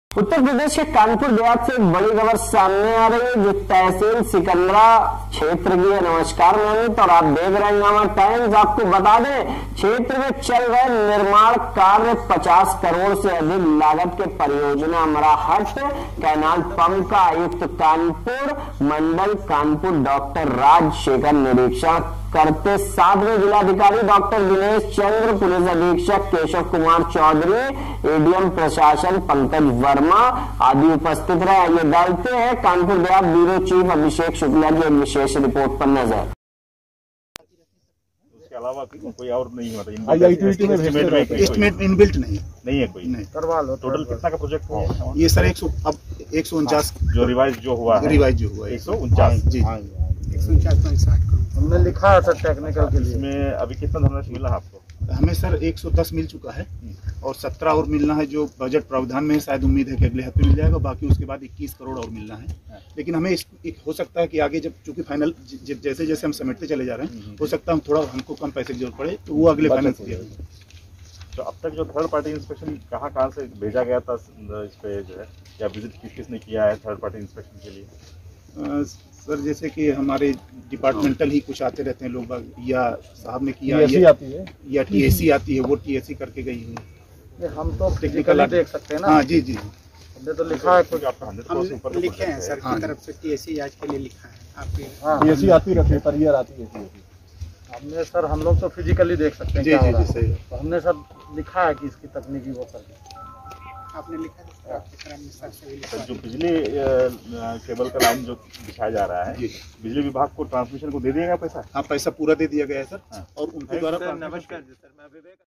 उत्तर प्रदेश के कानपुर देहात से एक बड़ी खबर सामने आ रही है जो तहसील सिकंदरा क्षेत्र की है। नमस्कार मैं अमित और आप देख रहे हैं नामा टाइम्स। आपको बता दें क्षेत्र में चल रहे निर्माण कार्य 50 करोड़ से अधिक लागत के परियोजना अमराहट कैनाल पंप का आयुक्त कानपुर मंडल कानपुर डॉक्टर राजशेखर निरीक्षण करते 7वें जिलाधिकारी डॉक्टर दिनेश चंद्र, पुलिस अधीक्षक केशव कुमार चौधरी, एडीएम प्रशासन पंकज वर्मा आदि उपस्थित रहे। आइए डालते हैं कानपुर देहात ब्यूरो चीफ अभिषेक शुक्ला की एक विशेष रिपोर्ट पर नजर। उसके अलावा कोई और नहीं होता एस्टिमेट इनबिल्ट नहीं है कोई नहीं करवा लो। टोटल कितना का प्रोजेक्ट है ये सर 149 जो रिवाइज जो हुआ है 149 जी 149.60 हमने लिखा है सर टेक्निकल के लिए। इसमें अभी कितना धनराशि मिला है आपको? हमें सर 110 मिल चुका है और 17 और मिलना है जो बजट प्रावधान में है। शायद उम्मीद है कि अगले हफ्ते मिल जाएगा। बाकी उसके बाद 21 करोड़ और मिलना है। लेकिन हमें हो सकता है कि आगे जब चूंकि फाइनल जैसे जैसे हम समेटते चले जा रहे हैं हो सकता है हम थोड़ा हमको कम पैसे की जरूरत पड़े तो वो अगले फाइनेंस दिया। तो अब तक जो थर्ड पार्टी इंस्पेक्शन कहाँ से भेजा गया था इस पे जो है या विजिट किसने किया है थर्ड पार्टी इंस्पेक्शन के लिए? सर जैसे कि हमारे डिपार्टमेंटल ही कुछ आते रहते हैं लोग या साहब ने किया आती है या टीएसी आती है वो टीएसी करके गई है। हम तो टेक्निकल देख सकते हैं ना। हाँ जी हमने तो लिखा है कुछ हम लिखे हैं सर की तरफ से टीएसी आज के लिए लिखा है आपकी टीएसी आती रखे पर ईयर आती है। हमने सर हम लोग तो फिजिकली देख सकते हैं जी सही। तो हमने सर लिखा है कि इसकी तकनीकी वो करके आपने लिखा है। जो बिजली केबल का लाइन जो बिछाया जा रहा है बिजली विभाग को ट्रांसमिशन को दे दिएगा पैसा? हाँ पैसा पूरा दे दिया गया है सर। और उनके द्वारा नमस्कार जी सर मैं